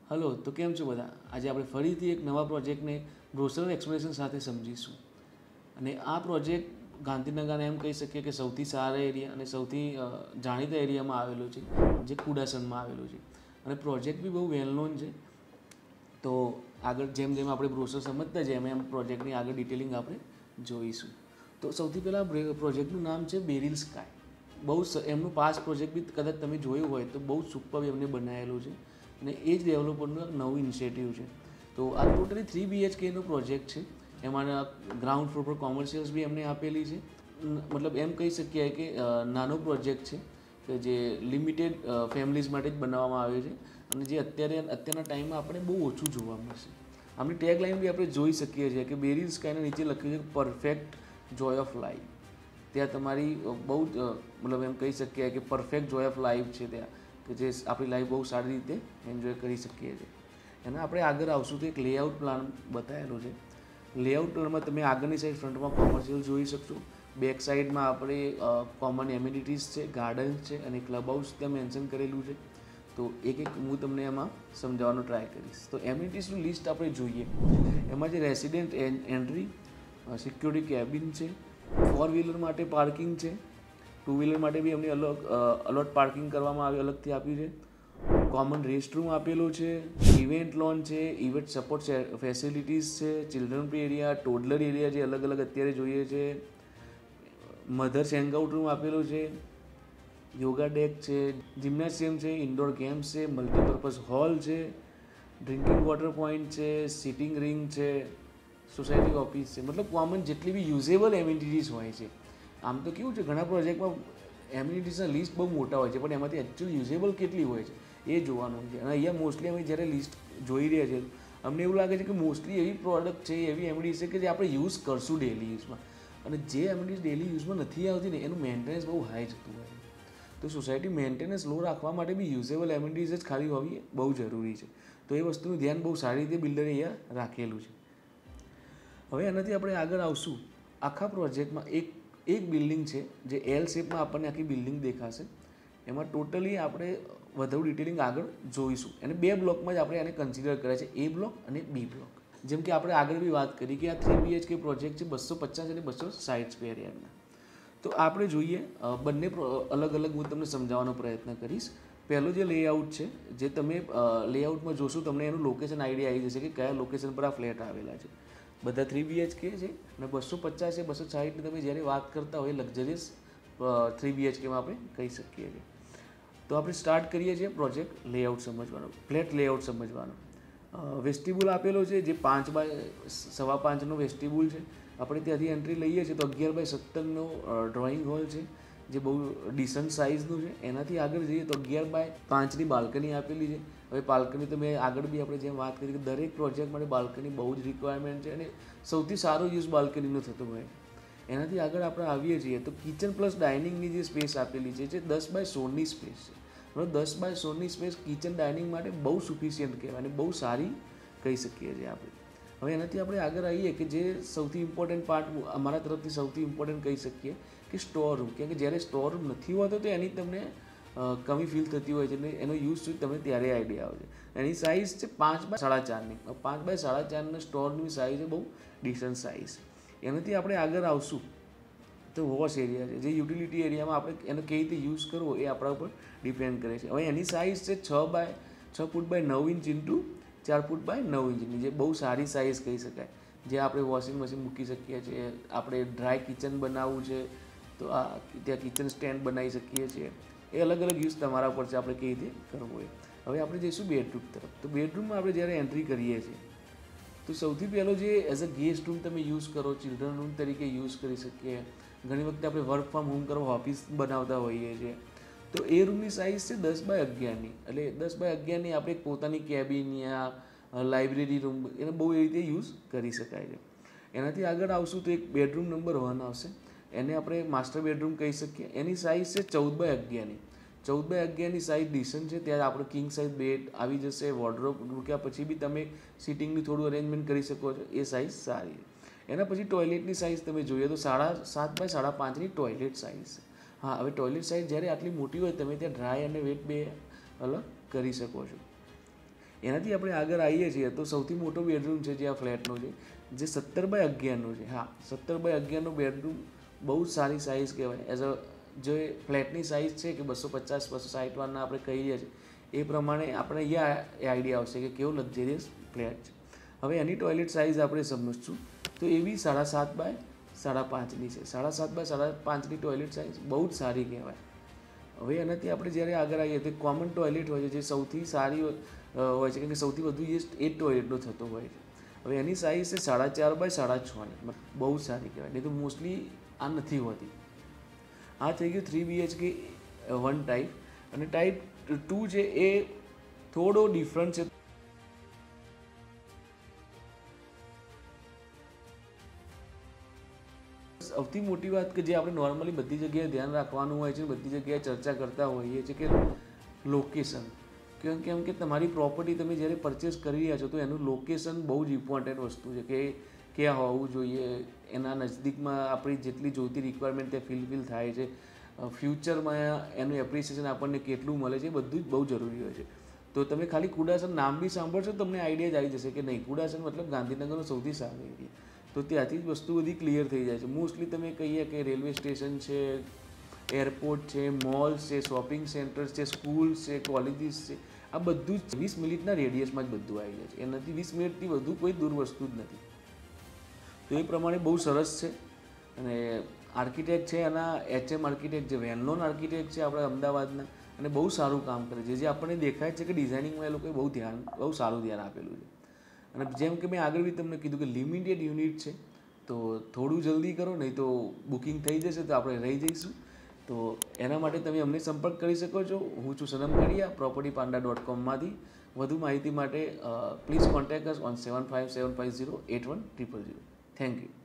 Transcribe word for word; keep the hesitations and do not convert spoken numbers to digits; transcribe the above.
Hello, તો કેમ છો બધા? આજે આપણે ફરીથી એક નવા પ્રોજેક્ટને બ્રોશર એક્સપ્લેનેશન સાથે સમજીશું. અને આ પ્રોજેક્ટ ગાંધીનગરના એમ કહી શકીએ કે સૌથી સારા એરિયા અને સૌથી જાણીતા એરિયામાં આવેલો છે, જે કુડાસનમાં આવેલો છે. અને પ્રોજેક્ટ બી બહુ વેલ નોન છે. તો આગળ જેમ જેમ આપણે બ્રોશર સમજતા જઈએ એમ એમ પ્રોજેક્ટની આગળ ડિટેલિંગ આપણે જોઈશું. તો સૌથી પહેલાં પ્રોજેક્ટનું નામ છે બેરિલ સ્કાય. બહુ એમનું પાસ પ્રોજેક્ટ બી કદાચ તમે જોયું હોય તો બહુ સુપર એમને બનાવેલું છે. અને એ જ ડેવલપરનું એક નવું ઇનિશિયેટિવ છે. તો આ ટોટલી થ્રી બીએચકેનો પ્રોજેક્ટ છે. એમાં ગ્રાઉન્ડ ફ્લોર પર કોમર્શિયલ્સ બી એમને આપેલી છે. મતલબ એમ કહી શકીએ કે નાનો પ્રોજેક્ટ છે કે જે લિમિટેડ ફેમિલીઝ માટે જ બનાવવામાં આવ્યો છે અને જે અત્યારે અત્યારના ટાઈમમાં આપણે બહુ ઓછું જોવા મળશે. આમની ટેગ લાઈન બી આપણે જોઈ શકીએ છીએ કે બેરિલ સ્કાયના નીચે લખ્યું છે પરફેક્ટ જોય ઓફ લાઈફ. ત્યાં તમારી બહુ જ મતલબ એમ કહી શકીએ કે પરફેક્ટ જોય ઓફ લાઈફ છે ત્યાં, કે જે આપણી લાઈફ બહુ સારી રીતે એન્જોય કરી શકીએ છીએ. એના આપણે આગળ આવશું તો એક લેઆઉટ પ્લાન બતાવેલો છે. લેઆઉટ પ્લાનમાં તમે આગળની સાઈડ ફ્રન્ટમાં કોમર્શિયલ જોઈ શકશો. બેક સાઈડમાં આપણે કોમન એમ્યુનિટીઝ છે, ગાર્ડન્સ છે અને ક્લબ હાઉસ ત્યાં મેન્શન કરેલું છે. તો એક એક હું તમને એમાં સમજાવવાનો ટ્રાય કરીશ. તો એમ્યુનિટીઝનું લિસ્ટ આપણે જોઈએ. એમાં જે રેસિડેન્ટ એન્ટ્રી, સિક્યોરિટી કેબિન છે, ફોર વ્હીલર માટે પાર્કિંગ છે, ટુ વ્હીલર માટે બી એમને અલગ અલોટ પાર્કિંગ કરવામાં આવે અલગથી આપ્યું છે. કોમન રેસ્ટરૂમ આપેલો છે, ઇવેન્ટ લોન છે, ઇવેન્ટ સપોર્ટ ફેસિલિટીઝ છે, children play area, toddler area જે અલગ અલગ અત્યારે જોઈએ છે, મધર્સ હેંગઆઉટ રૂમ આપેલો છે, યોગા ડેક છે, જિમ્નેશિયમ છે, ઇન્ડોર ગેમ્સ છે, મલ્ટીપર્પઝ હોલ છે, ડ્રિંકિંગ વોટર પોઈન્ટ છે, સિટિંગ રિંગ છે, સોસાયટી ઓફિસ છે. મતલબ કોમન જેટલી બી યુઝેબલ એમ્યુનિટીઝ હોય છે. આમ તો કેવું છે ઘણા પ્રોજેક્ટમાં એમ્યુનિટીઝના લિસ્ટ બહુ મોટા હોય છે પણ એમાંથી એકચ્યુઅલ યુઝેબલ કેટલી હોય છે એ જોવાનું છે. અને અહીંયા મોસ્ટલી અમે જ્યારે લિસ્ટ જોઈ રહ્યા છીએ અમને એવું લાગે છે કે મોસ્ટલી એવી પ્રોડક્ટ છે, એવી એમ્યુનિટીઝ છે કે જે આપણે યુઝ કરશું ડેલી યુઝમાં. અને જે એમ્યુનિટીઝ ડેલી યુઝમાં નથી આવતી ને એનું મેન્ટેનન્સ બહુ હાઈ જતું હોય છે. તો સોસાયટી મેન્ટેનન્સ લો રાખવા માટે બી યુઝેબલ એમ્યુનિટીઝ જ ખાલી હોવી બહુ જરૂરી છે. તો એ વસ્તુનું ધ્યાન બહુ સારી રીતે બિલ્ડરે અહીંયા રાખેલું છે. હવે એનાથી આપણે આગળ આવશું. આખા પ્રોજેક્ટમાં એક એક બિલ્ડિંગ છે જે એલ શેપમાં આપણને આખી બિલ્ડિંગ દેખાશે. એમાં ટોટલી આપણે વધુ ડિટેલિંગ આગળ જોઈશું. અને બે બ્લોકમાં જ આપણે એને કન્સિડર કરે છે, એ બ્લોક અને બી બ્લોક. જેમ કે આપણે આગળ બી વાત કરી કે આ થ્રી બીએચકે પ્રોજેક્ટ છે બસો પચાસ અને બસો સાઠ સ્ક્વેર યાર્ડના. તો આપણે જોઈએ બંને અલગ અલગ હું તમને સમજાવવાનો પ્રયત્ન કરીશ. પહેલો જે લેઆઉટ છે જે તમે લેઆઉટમાં જોશો તમને એનું લોકેશન આઈડિયા આવી જશે કે કયા લોકેશન પર આ ફ્લેટ આવેલા છે. બધા થ્રી બીએચકે છે અને બસો પચાસ છે બસો સાઠની તમે જ્યારે વાત કરતા હોય લક્ઝરિયસ થ્રી બીએચકેમાં આપણે કહી શકીએ છીએ. તો આપણે સ્ટાર્ટ કરીએ છીએ પ્રોજેક્ટ લેઆઉટ સમજવાનો, ફ્લેટ લેઆઉટ સમજવાનો. વેસ્ટિબ્યુલ આપેલો છે જે પાંચ બાય સવા પાંચનો વેસ્ટિબ્યુલ છે. આપણે ત્યાંથી એન્ટ્રી લઈએ છીએ તો અગિયાર બાય સત્તરનો ડ્રોઈંગ હોલ છે જે બહુ ડિસન્ટ સાઇઝનું છે. એનાથી આગળ જઈએ તો અગિયાર બાય પાંચની બાલ્કની આપેલી છે. હવે બાલ્કની તો મેં આગળ બી આપણે જેમ વાત કરી કે દરેક પ્રોજેક્ટ માટે બાલ્કની બહુ જ રિક્વાયરમેન્ટ છે અને સૌથી સારો યુઝ બાલ્કનીનો થતો હોય. એનાથી આગળ આપણે આવીએ છીએ તો કિચન પ્લસ ડાઇનિંગની જે સ્પેસ આપેલી છે જે દસ બાય સોળની સ્પેસ છે. બરાબર, દસ બાય સોળની સ્પેસ કિચન ડાઇનિંગ માટે બહુ સફિશિયન્ટ કહેવાય અને બહુ સારી કહી શકીએ છીએ આપણે. હવે એનાથી આપણે આગળ આવીએ કે જે સૌથી ઇમ્પોર્ટન્ટ પાર્ટ અમારા તરફથી સૌથી ઇમ્પોર્ટન્ટ કહી શકીએ કે સ્ટોર રૂમ. કેમ કે જ્યારે સ્ટોર રૂમ નથી હોતો તો એની તમને કમી ફીલ થતી હોય છે અને એનો યુઝ તમને ત્યારે આઈડિયા આવે છે. એની સાઇઝ છે પાંચ બાય સાડા ચારની. પાંચ બાય સાડા ચારના સ્ટોરની સાઇઝ બહુ ડિસન્ટ સાઇઝ. એનાથી આપણે આગળ આવશું તો વોશ એરિયા છે જે યુટિલિટી એરિયામાં આપણે એનો કેવી રીતે યુઝ કરવો એ આપણા ઉપર ડિપેન્ડ કરે છે. હવે એની સાઇઝ છે છ બાય છ ફૂટ બાય નવ ઇંચ ઇન્ટુ ચાર ફૂટ બાય નવ ઇંચની, જે બહુ સારી સાઇઝ કહી શકાય. જે આપણે વોશિંગ મશીન મૂકી શકીએ છીએ, આપણે ડ્રાય કિચન બનાવવું છે તો આ ત્યાં કિચન સ્ટેન્ડ બનાવી શકીએ છીએ. એ અલગ અલગ યુઝ તમારા ઉપર છે આપણે કેવી રીતે કરવું હોય. હવે આપણે જઈશું બેડરૂમ તરફ. તો બેડરૂમમાં આપણે જ્યારે એન્ટ્રી કરીએ છીએ તો સૌથી પહેલો જે એઝ અ ગેસ્ટ રૂમ તમે યુઝ કરો, ચિલ્ડ્રન રૂમ તરીકે યુઝ કરી શકીએ. ઘણી વખતે આપણે વર્ક ફ્રોમ હોમ કરવા ઓફિસ બનાવતા હોઈએ છીએ તો એ રૂમની સાઇઝ છે દસ બાય અગિયારની. એટલે દસ બાય અગિયારની આપણે પોતાની કેબિન યા લાઇબ્રેરી રૂમ એને બહુ એ રીતે યુઝ કરી શકાય છે. એનાથી આગળ આવશું તો એક બેડરૂમ નંબર વન આવશે. એને આપણે માસ્ટર બેડરૂમ કહી શકીએ. એની સાઇઝ છે ચૌદ બાય અગિયારની. ચૌદ બાય અગિયારની સાઇઝ ડિસન્ટ છે. ત્યાં આપણે કિંગ સાઇઝ બેડ આવી જશે. વોર્ડરોબ મૂક્યા પછી બી તમે સિટિંગની થોડું અરેન્જમેન્ટ કરી શકો છો. એ સાઇઝ સારી. એના પછી ટોયલેટની સાઇઝ તમે જોઈએ તો સાડા સાત બાય સાડા પાંચની ટોયલેટ સાઇઝ. હા, હવે ટોયલેટ સાઇઝ જ્યારે આટલી મોટી હોય તમે ત્યાં ડ્રાય અને વેટ બે અલગ કરી શકો છો. એનાથી આપણે આગળ આવીએ છીએ તો સૌથી મોટો બેડરૂમ છે જે આ ફ્લેટનો છે, જે સત્તર બાય અગિયારનો છે. હા, સત્તર બાય અગિયારનો બેડરૂમ બહુ જ સારી સાઇઝ કહેવાય. એઝ અ જે ફ્લેટની સાઇઝ છે કે બસો પચાસ બસો સાઠ વારના આપણે કહીએ છીએ એ પ્રમાણે આપણે અહીંયા એ આઈડિયા આવશે કે કેવો લક્ઝરિયસ ફ્લેટ છે. હવે એની ટોયલેટ સાઇઝ આપણે સમજશું તો એ બી સાડા સાત બાય સાડા પાંચની છે. સાડા સાત બાય સાડા પાંચની ટોયલેટ સાઇઝ બહુ જ સારી કહેવાય. હવે એનાથી આપણે જ્યારે આગળ આવીએ તો કોમન ટોયલેટ હોય છે જે સૌથી સારી હોય છે, કેમ કે સૌથી વધુ યુઝ એ જ ટોયલેટનો થતો હોય છે. હવે એની સાઇઝ છે સાડા ચાર બાય સાડા છની, બહુ સારી કહેવાય. નહીં તો મોસ્ટલી આ નથી હોતી. આ થઈ ગયું થ્રી બીએચકે વન ટાઈપ. અને ટાઈપ ટુ છે એ થોડો ડિફરન્ટ છે. સૌથી મોટી વાત કે જે આપણે નોર્મલી બધી જગ્યાએ ધ્યાન રાખવાનું હોય છે, બધી જગ્યાએ ચર્ચા કરતા હોઈએ છીએ કે લોકેશન. કેમ કેમ કે તમારી પ્રોપર્ટી તમે જ્યારે પરચેસ કરી રહ્યા છો તો એનું લોકેશન બહુ જ ઇમ્પોર્ટન્ટ વસ્તુ છે કે ક્યાં હોવું જોઈએ, એના નજદીકમાં આપણી જેટલી જોઈતી રિક્વાયરમેન્ટ ત્યાં ફિલફિલ થાય છે, ફ્યુચરમાં એનું એપ્રિસિએશન આપણને કેટલું મળે છે, એ બધું જ બહુ જરૂરી હોય છે. તો તમે ખાલી કુડાસન નામ બી સાંભળશો તમને આઈડિયા જ આવી જશે કે નહીં, કુડાસન મતલબ ગાંધીનગરનો સૌથી સારો એરિયા. તો ત્યાંથી જ વસ્તુ બધી ક્લિયર થઈ જાય છે. મોસ્ટલી તમે કહીએ કે રેલવે સ્ટેશન છે, એરપોર્ટ છે, મોલ્સ છે, શોપિંગ સેન્ટર્સ છે, સ્કૂલ્સ છે, કોલેજીસ છે, આ બધું જ વીસ મિનિટના રેડિયસમાં જ બધું આવી જાય છે. એનાથી વીસ મિનિટથી વધુ કોઈ દૂર વસ્તુ જ નથી. તો એ પ્રમાણે બહુ સરસ છે. અને આર્કિટેક્ટ છે એના એચ એમ આર્કિટેક્ટ જે વેલ-નોન આર્કિટેક્ટ છે આપણા અમદાવાદના, અને બહુ સારું કામ કરે છે. જે આપણને દેખાય છે કે ડિઝાઇનિંગમાં એ લોકોએ બહુ ધ્યાન બહુ સારું ધ્યાન આપેલું છે. અને જેમ કે મેં આગળ બી તમને કીધું કે લિમિટેડ યુનિટ છે, તો થોડું જલ્દી કરો, નહીં તો બુકિંગ થઈ જશે તો આપણે રહી જઈશું. તો એના માટે તમે અમને સંપર્ક કરી શકો છો. હું છું સનમ કડિયા, પ્રોપર્ટી પાંડા ડોટ કોમમાંથી. વધુ માહિતી માટે please contact us on seven five seven five zero eight one triple zero. Thank you.